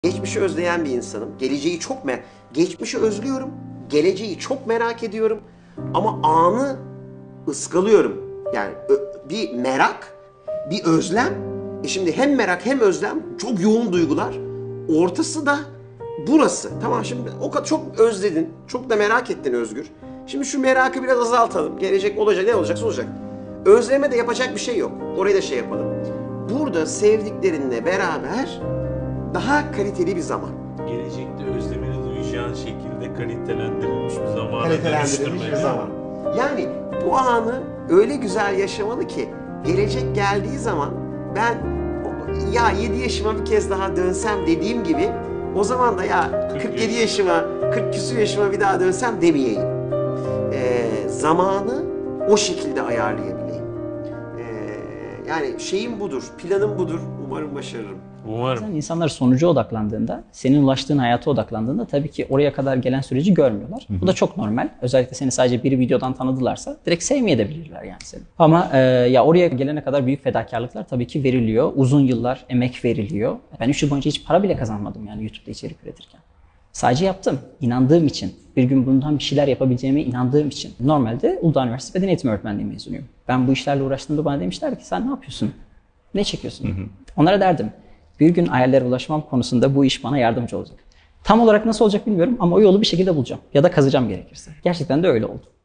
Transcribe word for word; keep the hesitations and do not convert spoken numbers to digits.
Geçmişi özleyen bir insanım. Geleceği çok me geçmişi özlüyorum. Geleceği çok merak ediyorum. Ama anı ıskalıyorum. Yani bir merak, bir özlem. E şimdi hem merak hem özlem çok yoğun duygular. Ortası da burası. Tamam, şimdi o kadar çok özledin. Çok da merak ettin Özgür. Şimdi şu merakı biraz azaltalım. Gelecek olacak, ne olacaksa olacak. Özleme de yapacak bir şey yok. Orayı da şey yapalım. Burada sevdiklerinle beraber daha kaliteli bir zaman. Gelecekte özlemini duyacağın şekilde kalitelendirilmiş bir zamana Kalitelendirilmiş dönüştürmek. bir zaman. Yani bu anı öyle güzel yaşamalı ki gelecek geldiği zaman ben ya yedi yaşıma bir kez daha dönsem dediğim gibi o zaman da ya kırk yedi yaşıma, kırk küsur yaşıma bir daha dönsem demeyeyim. Ee, zamanı o şekilde ayarlayabileyim. Ee, yani şeyim budur, planım budur. Umarım başarırım. Umarım. Bazen insanlar sonuca odaklandığında, senin ulaştığın hayata odaklandığında tabii ki oraya kadar gelen süreci görmüyorlar. Hı hı. Bu da çok normal. Özellikle seni sadece bir videodan tanıdılarsa direkt sevmeyebilirler yani seni. Ama e, ya oraya gelene kadar büyük fedakarlıklar tabii ki veriliyor. Uzun yıllar emek veriliyor. Ben üç yıl boyunca hiç para bile kazanmadım yani YouTube'da içerik üretirken. Sadece yaptım. İnandığım için. Bir gün bundan bir şeyler yapabileceğime inandığım için. Normalde Uludağ Üniversitesi Beden Eğitimi Öğretmenliği mezunuyum. Ben bu işlerle uğraştığımda bana demişler ki sen ne yapıyorsun? Ne çekiyorsun? Hı hı. Onlara derdim. Bir gün hayallere ulaşmam konusunda bu iş bana yardımcı olacak. Tam olarak nasıl olacak bilmiyorum ama o yolu bir şekilde bulacağım. Ya da kazacağım gerekirse. Gerçekten de öyle oldu.